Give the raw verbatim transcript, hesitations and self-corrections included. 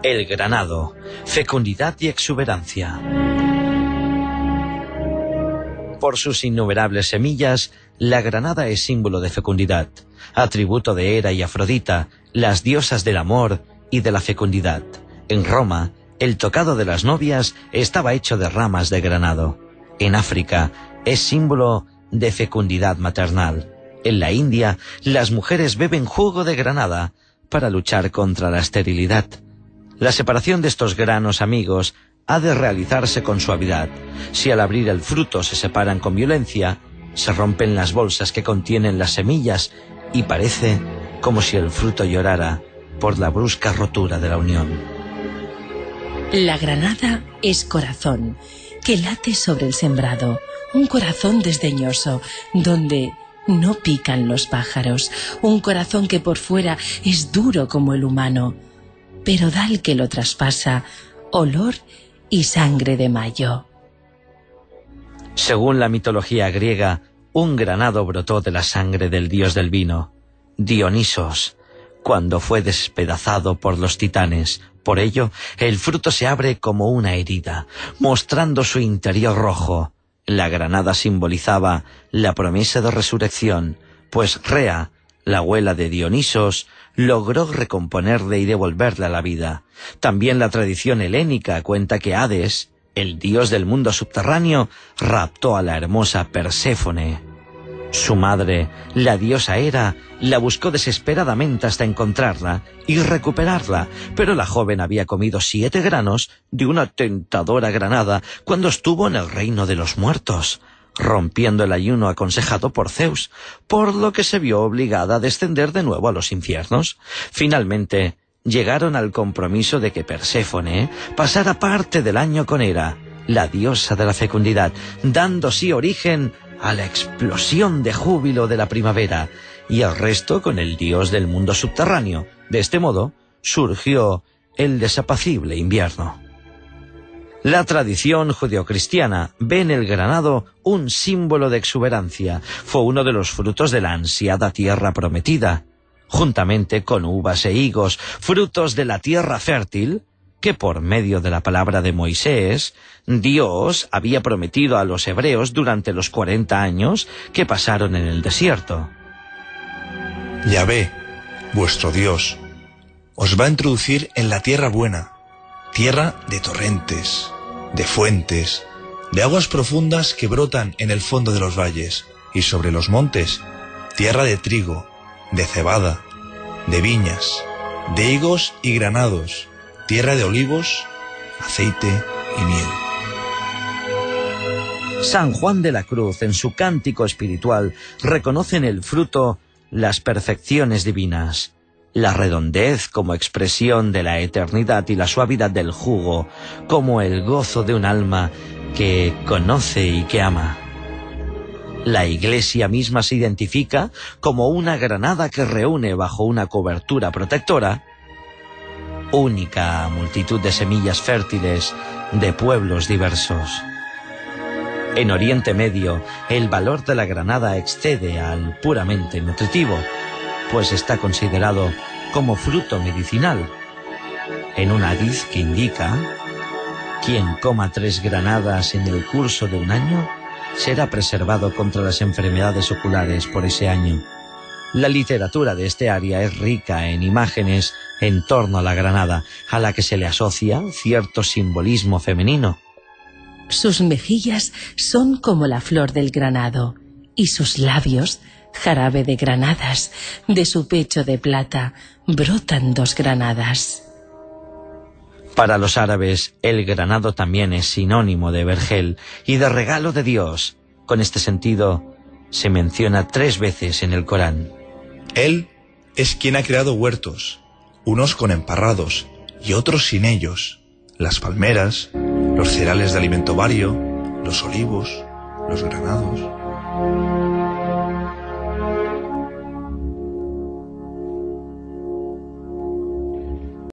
El granado, fecundidad y exuberancia. Por sus innumerables semillas, la granada es símbolo de fecundidad, atributo de Hera y Afrodita, las diosas del amor y de la fecundidad. En Roma, el tocado de las novias estaba hecho de ramas de granado. En África, es símbolo de fecundidad maternal. En la India, las mujeres beben jugo de granada para luchar contra la esterilidad. La separación de estos granos amigos ha de realizarse con suavidad. Si al abrir el fruto se separan con violencia, se rompen las bolsas que contienen las semillas y parece como si el fruto llorara por la brusca rotura de la unión. La granada es corazón, que late sobre el sembrado, un corazón desdeñoso, donde no pican los pájaros, un corazón que por fuera es duro como el humano, pero da al que lo traspasa olor y sangre de mayo. Según la mitología griega, un granado brotó de la sangre del dios del vino, Dionisos, cuando fue despedazado por los titanes. Por ello, el fruto se abre como una herida, mostrando su interior rojo. La granada simbolizaba la promesa de resurrección, pues Rea, la abuela de Dionisos, logró recomponerle y devolverle a la vida. También la tradición helénica cuenta que Hades, el dios del mundo subterráneo, raptó a la hermosa Perséfone. Su madre, la diosa Hera, la buscó desesperadamente hasta encontrarla y recuperarla, pero la joven había comido siete granos de una tentadora granada cuando estuvo en el reino de los muertos, rompiendo el ayuno aconsejado por Zeus, por lo que se vio obligada a descender de nuevo a los infiernos. Finalmente, llegaron al compromiso de que Perséfone pasara parte del año con Hera, la diosa de la fecundidad, dando así origen a la explosión de júbilo de la primavera, y el resto con el dios del mundo subterráneo. De este modo, surgió el desapacible invierno. La tradición judeocristiana ve en el granado un símbolo de exuberancia. Fue uno de los frutos de la ansiada tierra prometida, juntamente con uvas e higos, frutos de la tierra fértil, que por medio de la palabra de Moisés, Dios había prometido a los hebreos durante los cuarenta años que pasaron en el desierto. Yahvé, vuestro Dios, os va a introducir en la tierra buena, tierra de torrentes, de fuentes, de aguas profundas que brotan en el fondo de los valles, y sobre los montes, tierra de trigo, de cebada, de viñas, de higos y granados, tierra de olivos, aceite y miel. San Juan de la Cruz, en su cántico espiritual, reconoce en el fruto las perfecciones divinas, la redondez como expresión de la eternidad y la suavidad del jugo como el gozo de un alma que conoce y que ama. La Iglesia misma se identifica como una granada que reúne bajo una cobertura protectora única multitud de semillas fértiles de pueblos diversos. En Oriente Medio, el valor de la granada excede al puramente nutritivo, pues está considerado como fruto medicinal. En un hadiz que indica: quien coma tres granadas en el curso de un año será preservado contra las enfermedades oculares por ese año. La literatura de este área es rica en imágenes en torno a la granada, a la que se le asocia cierto simbolismo femenino. Sus mejillas son como la flor del granado, y sus labios jarabe de granadas. De su pecho de plata brotan dos granadas. Para los árabes, el granado también es sinónimo de vergel y de regalo de Dios. Con este sentido, se menciona tres veces en el Corán. Él es quien ha creado huertos, unos con emparrados y otros sin ellos, las palmeras, los cereales de alimento vario, los olivos, los granados.